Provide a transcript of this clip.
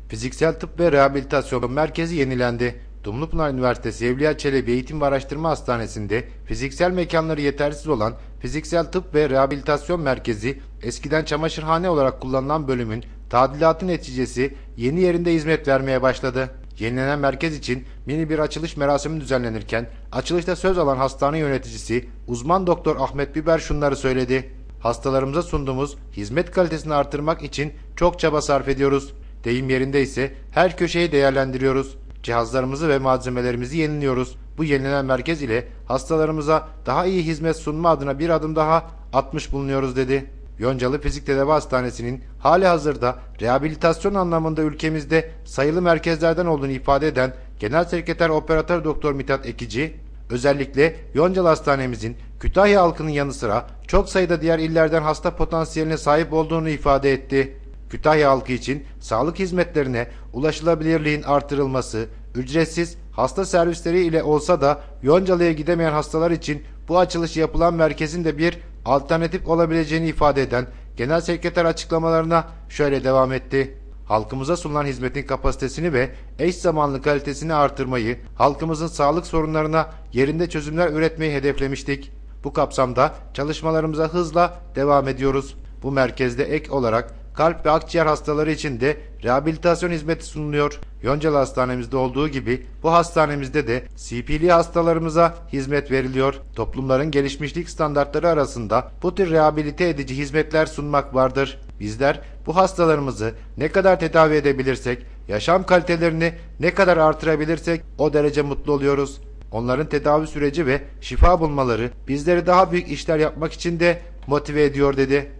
Fiziksel Tıp ve Rehabilitasyon Merkezi yenilendi. Dumlupınar Üniversitesi Evliya Çelebi Eğitim ve Araştırma Hastanesi'nde fiziksel mekanları yetersiz olan Fiziksel Tıp ve Rehabilitasyon Merkezi, eskiden çamaşırhane olarak kullanılan bölümün tadilatı neticesi yeni yerinde hizmet vermeye başladı. Yenilenen merkez için mini bir açılış merasimi düzenlenirken, açılışta söz alan hastane yöneticisi uzman doktor Ahmet Biber şunları söyledi. Hastalarımıza sunduğumuz hizmet kalitesini artırmak için çok çaba sarf ediyoruz. Deyim yerinde ise her köşeyi değerlendiriyoruz. Cihazlarımızı ve malzemelerimizi yeniliyoruz. Bu yenilenen merkez ile hastalarımıza daha iyi hizmet sunma adına bir adım daha atmış bulunuyoruz dedi. Yoncalı Fizik Tedavi Hastanesi'nin hali hazırda rehabilitasyon anlamında ülkemizde sayılı merkezlerden olduğunu ifade eden Genel Sekreter Operatör Doktor Mithat Ekici, özellikle Yoncalı Hastanemizin Kütahya halkının yanı sıra çok sayıda diğer illerden hasta potansiyeline sahip olduğunu ifade etti. Kütahya halkı için sağlık hizmetlerine ulaşılabilirliğin artırılması, ücretsiz hasta servisleri ile olsa da Yoncalı'ya gidemeyen hastalar için bu açılış yapılan merkezin de bir alternatif olabileceğini ifade eden Genel Sekreter açıklamalarına şöyle devam etti. Halkımıza sunulan hizmetin kapasitesini ve eş zamanlı kalitesini artırmayı, halkımızın sağlık sorunlarına yerinde çözümler üretmeyi hedeflemiştik. Bu kapsamda çalışmalarımıza hızla devam ediyoruz. Bu merkezde ek olarak kalp ve akciğer hastaları için de rehabilitasyon hizmeti sunuluyor. Yoncalı Hastanemizde olduğu gibi bu hastanemizde de CP'li hastalarımıza hizmet veriliyor. Toplumların gelişmişlik standartları arasında bu tür rehabilite edici hizmetler sunmak vardır. Bizler bu hastalarımızı ne kadar tedavi edebilirsek, yaşam kalitelerini ne kadar artırabilirsek o derece mutlu oluyoruz. Onların tedavi süreci ve şifa bulmaları bizleri daha büyük işler yapmak için de motive ediyor dedi.